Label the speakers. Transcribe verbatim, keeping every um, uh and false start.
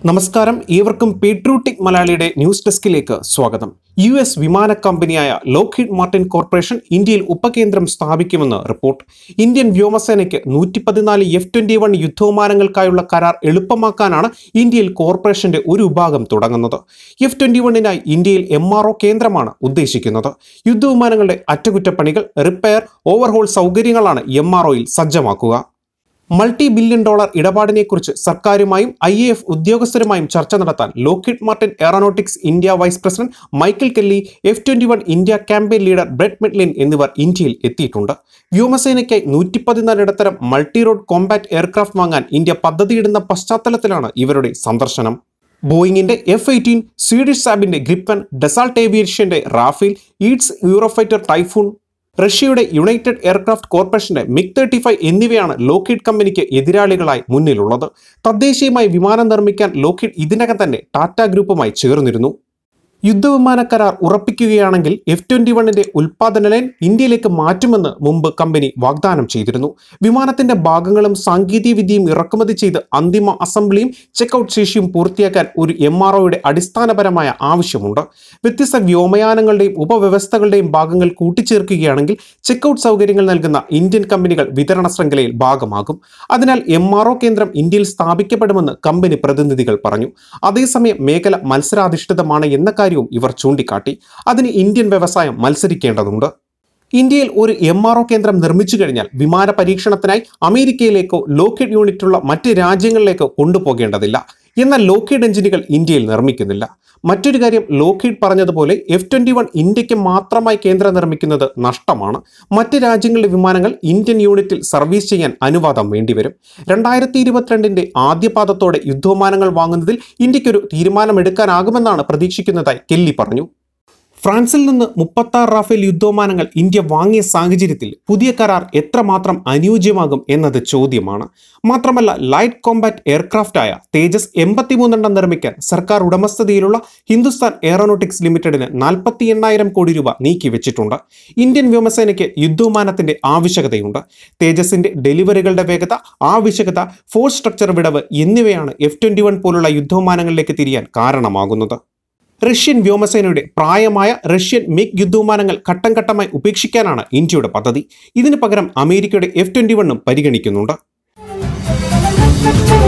Speaker 1: നമസ്കാരം, ഏവർക്കും പേട്രിയോട്ടിക് മലയാളിയുടെ ന്യൂസ് ഡെസ്കിലേക്ക് സ്വാഗതം. യു എസ് വിമാന കമ്പനിയായ ലോക്ഹീഡ് മാർട്ടിൻ കോർപ്പറേഷൻ ഇന്ത്യയിൽ ഉപകേന്ദ്രം സ്ഥാപിക്കുമെന്ന് റിപ്പോർട്ട്. ഇന്ത്യൻ വ്യോമസേനയ്ക്ക് നൂറ്റി പതിനാല് എഫ് ട്വന്റി വൺ യുദ്ധവിമാനങ്ങൾക്കായുള്ള കരാർ എളുപ്പമാക്കാനാണ് ഇന്ത്യയിൽ കോർപ്പറേഷന്റെ ഒരു വിഭാഗം തുടങ്ങുന്നത്. എഫ് ട്വന്റി വണ്ണിനായി ഇന്ത്യയിൽ എം ആർ ഒ കേന്ദ്രമാണ് ഉദ്ദേശിക്കുന്നത്. യുദ്ധവിമാനങ്ങളുടെ അറ്റകുറ്റപ്പണികൾ, റിപ്പയർ, ഓവർഹോൾ സൗകര്യങ്ങളാണ് എം ആർ ഒയിൽ സജ്ജമാക്കുക. മൾട്ടി ബില്യൺ ഡോളർ ഇടപാടിനെക്കുറിച്ച് സർക്കാരുമായും ഐ എ എഫ് ഉദ്യോഗസ്ഥരുമായും ചർച്ച നടത്താൻ Lockheed Martin Aeronautics India vice president Michael Kelly, F twenty one India campaign leader Brett Metlin എന്നിവർ ഇന്ത്യയിൽ എത്തിയിട്ടുണ്ട്. വ്യോമസേനയ്ക്കായി നൂറ്റി പതിനാല് ഇടത്തരം മൾട്ടി റോഡ് കോമ്പാറ്റ് എയർക്രാഫ്റ്റ് വാങ്ങാൻ ഇന്ത്യ പദ്ധതിയിടുന്ന പശ്ചാത്തലത്തിലാണ് ഇവരുടെ സന്ദർശനം. ബോയിങ്ങിന്റെ എഫ് എയ്റ്റീൻ, സ്വീഡിഷ് സാബിന്റെ ഗ്രിപ്പൻ, ഡെസാൾട്ട് ഏവിയേഷന്റെ റാഫേൽ, ഈഡ്സ് യൂറോഫൈറ്റർ ടൈഫൂൺ, റഷ്യയുടെ യുണൈറ്റഡ് എയർക്രാഫ്റ്റ് കോർപ്പറേഷന്റെ മിഗ് തേർട്ടി ഫൈവ് എന്നിവയാണ് ലോക്ഹീഡ് കമ്പനിക്ക് എതിരാളികളായി മുന്നിലുള്ളത്. തദ്ദേശീയമായി വിമാനം നിർമ്മിക്കാൻ ലോക്ഹീഡ് ഇതിനകം തന്നെ ടാറ്റ ഗ്രൂപ്പുമായി ചേർന്നിരുന്നു. യുദ്ധവിമാന കരാർ ഉറപ്പിക്കുകയാണെങ്കിൽ എഫ് ട്വന്റി വണ്ണിന്റെ ഉൽപാദന ലൈൻ ഇന്ത്യയിലേക്ക് മാറ്റുമെന്ന് മുമ്പ് കമ്പനി വാഗ്ദാനം ചെയ്തിരുന്നു. വിമാനത്തിന്റെ ഭാഗങ്ങളും സാങ്കേതിക വിദ്യയും ഇറക്കുമതി ചെയ്ത് അന്തിമ അസംബ്ലിയും ചെക്ക്ഔട്ട് ശേഷിയും പൂർത്തിയാക്കാൻ ഒരു എം ആർ ഒയുടെ അടിസ്ഥാനപരമായ ആവശ്യമുണ്ട്. വ്യത്യസ്ത വ്യോമയാനങ്ങളുടെയും ഉപവ്യവസ്ഥകളുടെയും ഭാഗങ്ങൾ കൂട്ടിച്ചേർക്കുകയാണെങ്കിൽ ചെക്ക്ഔട്ട് സൗകര്യങ്ങൾ നൽകുന്ന ഇന്ത്യൻ കമ്പനികൾ വിതരണ ശൃംഖലയിൽ ഭാഗമാകും. അതിനാൽ എം ആർ ഒ കേന്ദ്രം ഇന്ത്യയിൽ സ്ഥാപിക്കപ്പെടുമെന്ന് കമ്പനി പ്രതിനിധികൾ പറഞ്ഞു. അതേസമയം മേഖല മത്സരാധിഷ്ഠിതമാണ് എന്ന കാര്യം ഇവർ ചൂണ്ടിക്കാട്ടി. അതിന് ഇന്ത്യൻ വ്യവസായം മത്സരിക്കേണ്ടതുണ്ട്. ഇന്ത്യയിൽ ഒരു എം ആർ ഒ കേന്ദ്രം നിർമ്മിച്ചു കഴിഞ്ഞാൽ വിമാന പരീക്ഷണത്തിനായി അമേരിക്കയിലേക്കോ ലോക്ഹീഡ് യൂണിറ്റുള്ള മറ്റ് രാജ്യങ്ങളിലേക്കോ കൊണ്ടുപോകേണ്ടതില്ല. എന്നാൽ ലോക്ഹീഡ് എഞ്ചിനുകൾ ഇന്ത്യയിൽ നിർമ്മിക്കുന്നില്ല. മറ്റൊരു കാര്യം, ലോക്ഹീഡ് പറഞ്ഞതുപോലെ എഫ് ട്വന്റി വൺ ഇന്ത്യക്ക് മാത്രമായി കേന്ദ്രം നിർമ്മിക്കുന്നത് നഷ്ടമാണ്. മറ്റ് രാജ്യങ്ങളിലെ വിമാനങ്ങൾ ഇന്ത്യൻ യൂണിറ്റിൽ സർവീസ് ചെയ്യാൻ അനുവാദം വേണ്ടിവരും. രണ്ടായിരത്തി ഇരുപത്തിരണ്ടിന്റെ ആദ്യപാദത്തോടെ യുദ്ധവിമാനങ്ങൾ വാങ്ങുന്നതിൽ ഇന്ത്യക്കൊരു തീരുമാനമെടുക്കാനാകുമെന്നാണ് പ്രതീക്ഷിക്കുന്നതായി കെല്ലി പറഞ്ഞു. ഫ്രാൻസിൽ നിന്ന് മുപ്പത്തി ആറ് റാഫേൽ യുദ്ധവിമാനങ്ങൾ ഇന്ത്യ വാങ്ങിയ സാഹചര്യത്തിൽ പുതിയ കരാർ എത്രമാത്രം അനുയോജ്യമാകും എന്നത് ചോദ്യമാണ്. മാത്രമല്ല, ലൈറ്റ് കോമ്പാറ്റ് എയർക്രാഫ്റ്റായ തേജസ് എൺപത്തിമൂന്നെണ്ണം നിർമ്മിക്കാൻ സർക്കാർ ഉടമസ്ഥതയിലുള്ള ഹിന്ദുസ്ഥാൻ എയറോനോട്ടിക്സ് ലിമിറ്റഡിന് നാൽപ്പത്തി എണ്ണായിരം കോടി രൂപ നീക്കിവെച്ചിട്ടുണ്ട്. ഇന്ത്യൻ വ്യോമസേനയ്ക്ക് യുദ്ധവിമാനത്തിന്റെ ആവശ്യകതയുണ്ട്. തേജസിന്റെ ഡെലിവറികളുടെ വേഗത, ആവശ്യകത, ഫോഴ്സ് സ്ട്രക്ചർ വിടവ് എന്നിവയാണ് എഫ് ട്വന്റി വൺ പോലുള്ള യുദ്ധവിമാനങ്ങളിലേക്ക് തിരിയാൻ കാരണമാകുന്നത്. റഷ്യൻ വ്യോമസേനയുടെ പ്രായമായ റഷ്യൻ മിഗ് യുദ്ധവിമാനങ്ങൾ ഘട്ടം ഘട്ടമായി ഉപേക്ഷിക്കാനാണ് ഇന്ത്യയുടെ പദ്ധതി. ഇതിനു പകരം അമേരിക്കയുടെ എഫ് ട്വന്റി വണ്ണും പരിഗണിക്കുന്നുണ്ട്.